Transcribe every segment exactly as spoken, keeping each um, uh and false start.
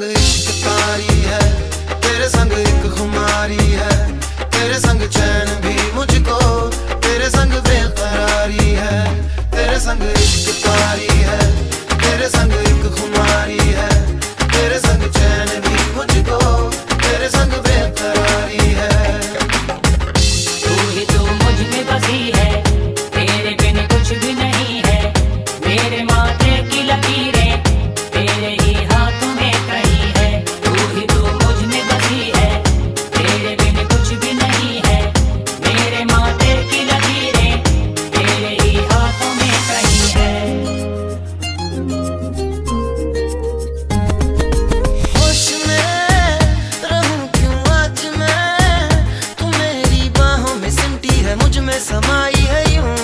संग इश्क तारी है, तेरे संग एक खुमारी है, तेरे संग चैन भी मुझको, तेरे संग बेकरारी है। तेरे संग इश्क तारी है, तेरे संग एक खुमारी है, तेरे संग चैन भी मुझको, तेरे संग बेकरारी है। तू ही तो मुझ में बसी है, तेरे बिन कुछ भी नहीं है। मेरे माथे की लकीरें तेरे ही हाथों में कहीं है। तू ही तो मुझ में बसी है, तेरे बिन कुछ भी नहीं है। मेरे माथे की लकीरें तेरे ही हाथों में कहीं है। होश में रहूं क्यों आज मैं, तू मेरी बाहों में सिमटी है, मुझ में समाई है यूं।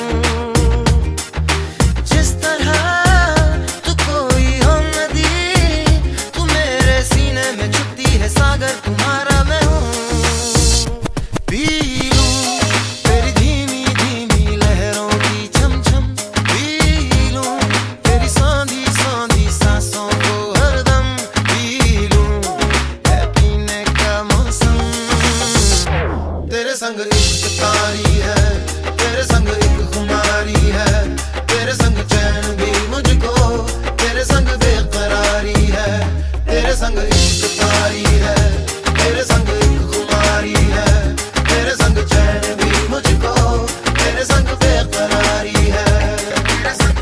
जिस तरह तू कोई हो नदी, तू मेरे सीने में छुपती है सागर, तुम्हारा मैं हूँ। पी लूं तेरी धीमी धीमी लहरों की छम-छम, पी लूं तेरी सांधी सांधी सांसों को हरदम, पी लूं है पीने का मौसम। तेरे संग इश्क तारी है, तेरे संग एक खुमारी है, तेरे संग चैन भी मुझको, तेरे संग बेकरारी है। तेरे संग इश्क तारी है, तेरे संग एक खुमारी है, तेरे संग चैन भी मुझको, तेरे संग बेकरारी है। तेरे संग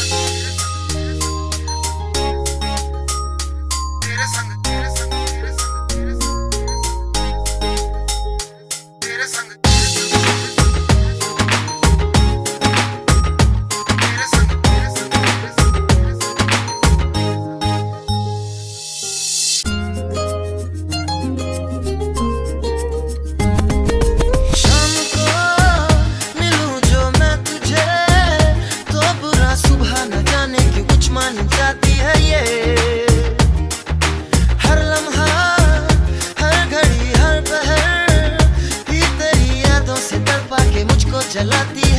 तेरे संग तेरे संग तेरे संग तेरे संग शाम को मिलूं जो मैं तुझे, तो बुरा सुबह न जाने क्यों कुछ मान जाती है ये। हर लम्हा हर घड़ी हर पहर ही तेरी यादों से तड़पा के मुझको जलाती